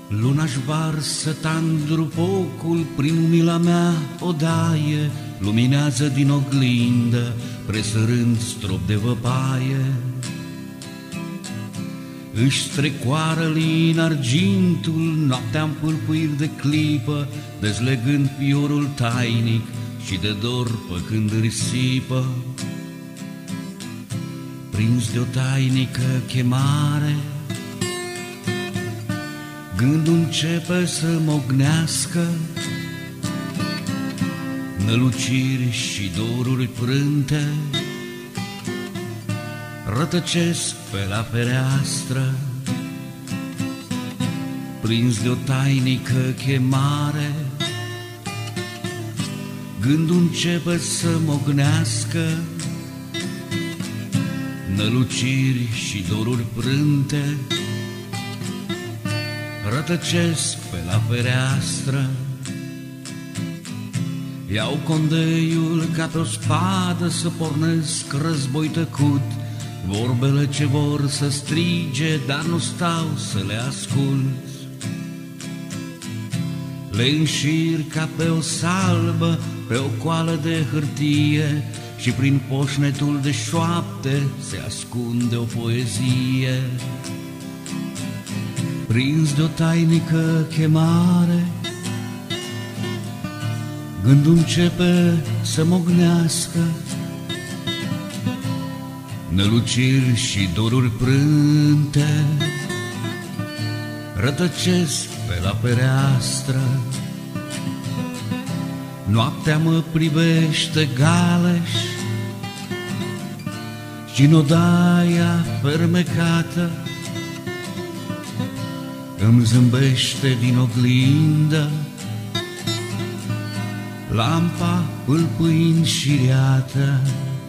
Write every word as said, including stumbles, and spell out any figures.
Luna-și varsă tandru focul prin umila mea odaie, luminează din oglindă, presărând strop de văpaie. Își strecoară lin argintul, noaptea-n pâlpâiri de clipă, dezlegând fiorul tainic și de dor păcând risipă. Prins de o tainică chemare, gândul începe să mognească, năluciri și doruri frânte rătăcesc pe la fereastră. Prins de o tainică chemare, gândul începe să mognească, năluciri și doruri frânte rătăcesc pe la fereastră. Iau condeiul ca pe o spadă să pornesc război tăcut, vorbele ce vor să strige, dar nu stau să le ascult. Le înșir ca pe o salbă, pe o coală de hârtie, și prin poșnetul de șoapte se ascunde o poezie. Prins de o tainică chemare, gândul începe să mognească, năluciri și doruri prânte rătăcesc pe la fereastră. Noaptea mă privește galeș și-n odaia fermecată îmi zâmbește din oglindă, lampa pâlpâind șiriată.